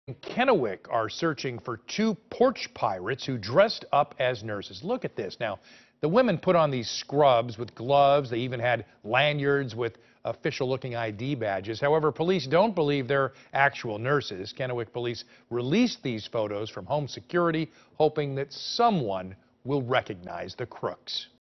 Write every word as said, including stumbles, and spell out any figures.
In Kennewick are searching for two porch pirates who dressed up as nurses. Look at this. Now, the women put on these scrubs with gloves. They even had lanyards with official-looking I D badges. However, police don't believe they're actual nurses. Kennewick police released these photos from home security, hoping that someone will recognize the crooks.